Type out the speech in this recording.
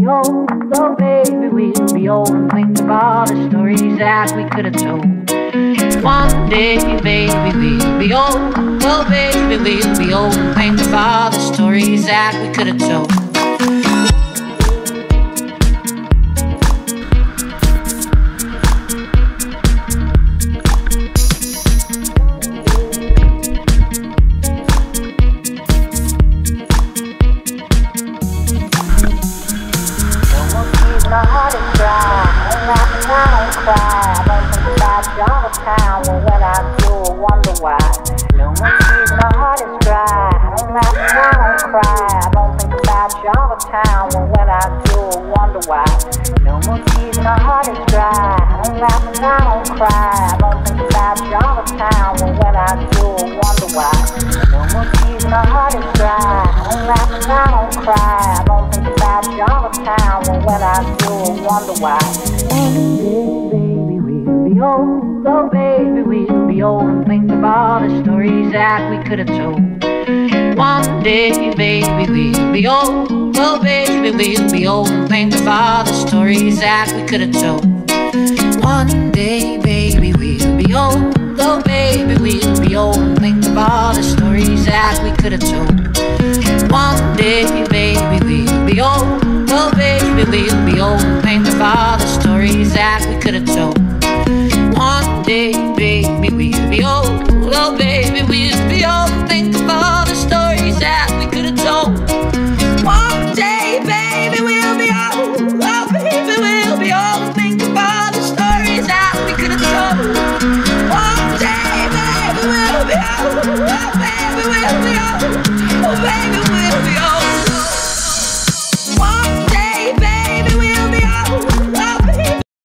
old, oh baby, we'll be old and think of all the stories that we could have told. One day, baby, we'll be old, oh baby, we'll be old and think of all the stories that we could have told. My heart is dry, and I don't cry. I don't think about you all the time, and when I do, I wonder why. No one sees my heart is dry, I don't laugh and I don't cry. I don't think about you all the time, and when I do, I wonder why. No one sees my heart is dry, I don't laugh and I don't cry. I don't think about you all the time, and when I do, I wonder why. No one sees my heart is dry, I don't laugh and I don't cry. I don't think about you all the time, and when I do, I wonder why. One day, baby, we'll be old, oh baby, we'll be old and think of all the stories that we could have told. One day, baby, we'll be old, oh baby, we'll be old and think of all the stories that we could have told. One day, baby, we'll be old, oh baby, we'll be old and think of all the stories that we could have told. One day, baby, we'll be old, oh baby, we'll be old and think of all the stories that we could have told. One day, baby, we'll be old, oh baby, we'll be old and think of all the stories that we could have told. One day, baby, we'll be old, oh baby, we'll be old and think of all the stories that we could have told. One day, baby, we'll be old, oh baby, we'll be old.